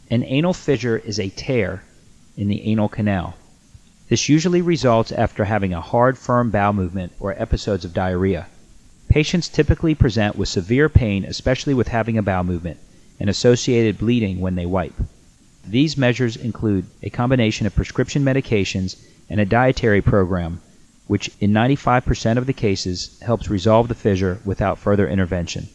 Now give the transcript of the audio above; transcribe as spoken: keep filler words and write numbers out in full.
An anal fissure is a tear in the anal canal. This usually results after having a hard, firm bowel movement or episodes of diarrhea. Patients typically present with severe pain, especially with having a bowel movement, and associated bleeding when they wipe. These measures include a combination of prescription medications and a dietary program, which in ninety-five percent of the cases helps resolve the fissure without further intervention.